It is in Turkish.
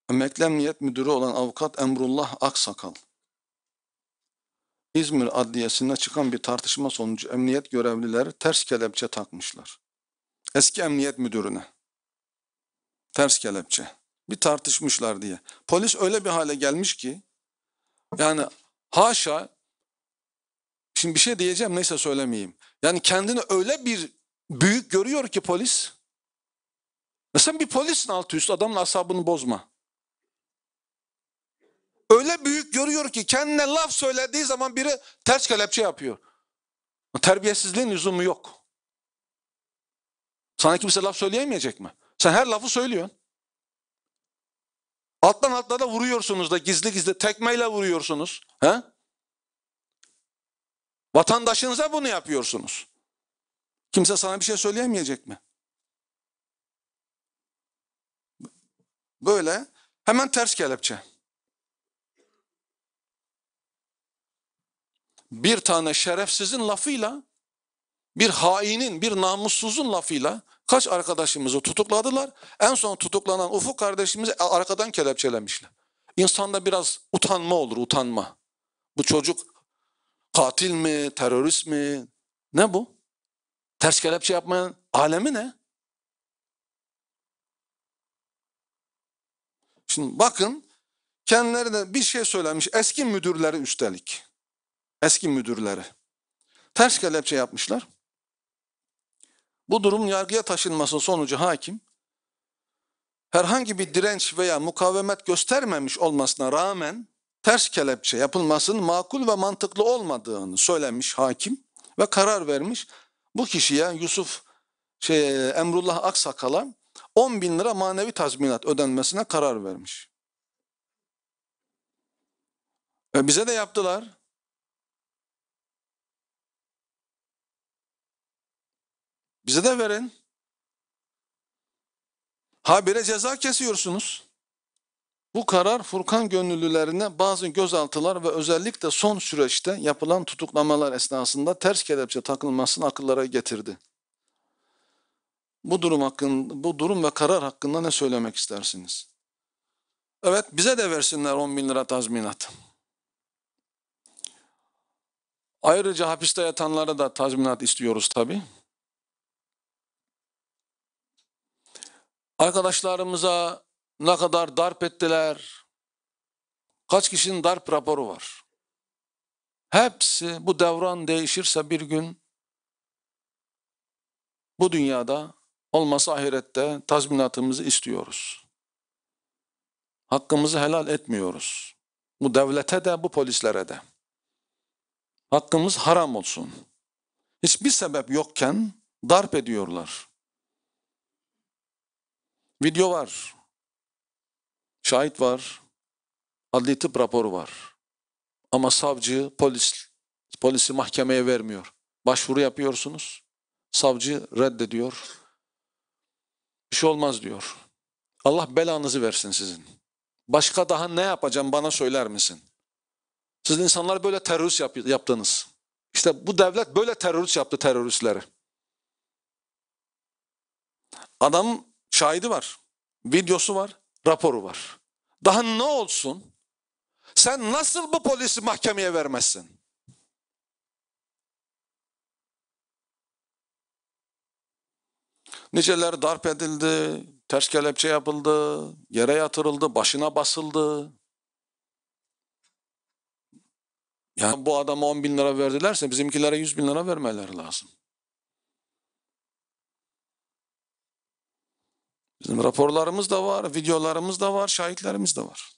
Emekli Emniyet Müdürü olan Avukat Emrullah Aksakal, İzmir Adliyesi'nde çıkan bir tartışma sonucu emniyet görevlileri ters kelepçe takmışlar. Eski emniyet müdürüne ters kelepçe. Bir tartışmışlar diye. Polis öyle bir hale gelmiş ki, yani haşa, şimdi bir şey diyeceğim, neyse söylemeyeyim. Yani kendini öyle bir büyük görüyor ki polis. Mesela bir polissin, altı üstü, adamın asabını bozma. Öyle büyük görüyor ki kendine laf söylediği zaman biri ters kelepçe yapıyor. Terbiyesizliğin lüzumu yok. Sana kimse laf söyleyemeyecek mi? Sen her lafı söylüyorsun. Alttan altlara da vuruyorsunuz da, gizli gizli tekmeyle vuruyorsunuz. He? Vatandaşınıza bunu yapıyorsunuz. Kimse sana bir şey söyleyemeyecek mi? Böyle hemen ters kelepçe. Bir tane şerefsizin lafıyla, bir hainin, bir namussuzun lafıyla kaç arkadaşımızı tutukladılar. En son tutuklanan Ufuk kardeşimizi arkadan kelepçelemişler. İnsanda biraz utanma olur, utanma. Bu çocuk katil mi, terörist mi? Ne bu? Ters kelepçe yapmanın alemi ne? Şimdi bakın, kendileri de bir şey söylemiş. Eski müdürleri üstelik. Eski müdürleri. Ters kelepçe yapmışlar. Bu durumun yargıya taşınması sonucu hakim, herhangi bir direnç veya mukavemet göstermemiş olmasına rağmen ters kelepçe yapılmasının makul ve mantıklı olmadığını söylemiş hakim ve karar vermiş. Bu kişiye Emrullah Aksakal'a 10.000 lira manevi tazminat ödenmesine karar vermiş. Ve bize de yaptılar. Bize de verin. Habire ceza kesiyorsunuz. Bu karar Furkan gönüllülerine bazı gözaltılar ve özellikle son süreçte yapılan tutuklamalar esnasında ters kelepçe takılmasını akıllara getirdi. Bu durum ve karar hakkında ne söylemek istersiniz? Evet, bize de versinler 10.000 lira tazminat. Ayrıca hapiste yatanlara da tazminat istiyoruz tabii. Arkadaşlarımıza ne kadar darp ettiler, kaç kişinin darp raporu var. Hepsi, bu devran değişirse bir gün bu dünyada, olmasa ahirette tazminatımızı istiyoruz. Hakkımızı helal etmiyoruz. Bu devlete de, bu polislere de. Hakkımız haram olsun. Hiçbir sebep yokken darp ediyorlar. Video var, şahit var, adli tıp raporu var. Ama savcı, polisi mahkemeye vermiyor. Başvuru yapıyorsunuz, savcı reddediyor. Bir şey olmaz diyor. Allah belanızı versin sizin. Başka daha ne yapacağım, bana söyler misin? Siz insanlar böyle terörist yaptınız. İşte bu devlet böyle terörist yaptı, teröristleri. Adam şahidi var, videosu var, raporu var. Daha ne olsun? Sen nasıl bu polisi mahkemeye vermezsin? Niceleri darp edildi, ters kelepçe yapıldı, yere yatırıldı, başına basıldı. Yani bu adama 10.000 lira verdilerse bizimkilere 100.000 lira vermeleri lazım. Bizim raporlarımız da var, videolarımız da var, şahitlerimiz de var.